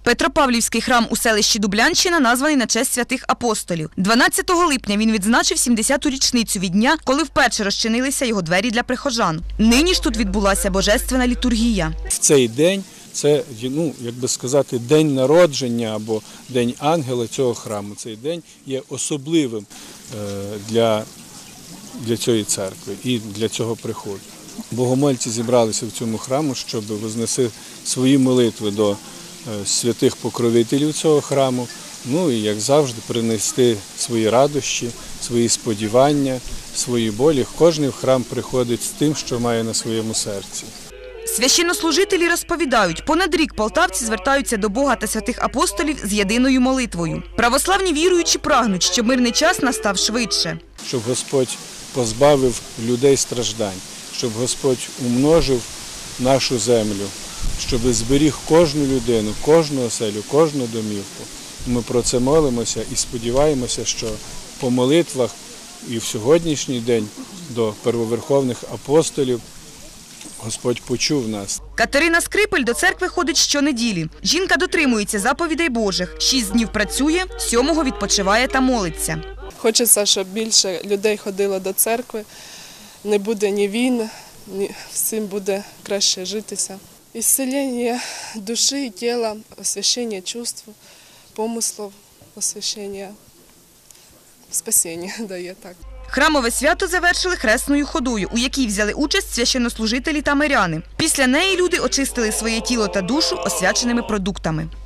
Петропавлівський храм у селищі Дублянщина названий на честь святих апостолів. 12 липня він відзначив 70-ту річницю від дня, коли вперше розчинилися його двері для прихожан. Нині ж тут відбулася божественна літургія. В цей день це, як би сказати, день народження або день ангела цього храму. Цей день є особливим для цієї церкви і для цього приходу. Богомольці зібралися в цьому храму, щоб вознести свої молитви до святих покровителів цього храму, і, як завжди, принести свої радощі, свої сподівання, свої болі. Кожен в храм приходить з тим, що має на своєму серці. Священнослужителі розповідають, понад рік полтавці звертаються до Бога та святих апостолів з єдиною молитвою. Православні віруючі прагнуть, щоб мирний час настав швидше. Щоб Господь позбавив людей страждань, щоб Господь умножив нашу землю, щоб зберіг кожну людину, кожну оселю, кожну домівку. Ми про це молимося і сподіваємося, що по молитвах і в сьогоднішній день до первоверховних апостолів Господь почув нас. Катерина Скрипель до церкви ходить щонеділі. Жінка дотримується заповідей Божих. 6 днів працює, 7-го відпочиває та молиться. Хочеться, щоб більше людей ходило до церкви, не буде ні війн, всім буде краще житися. Исцеление души и тела, освящение чувств, помыслов, освящение, спасение дає так. Храмове свято завершили хресною ходою, у якій взяли участь священнослужителі та миряни. Після неї люди очистили своє тіло та душу освяченими продуктами.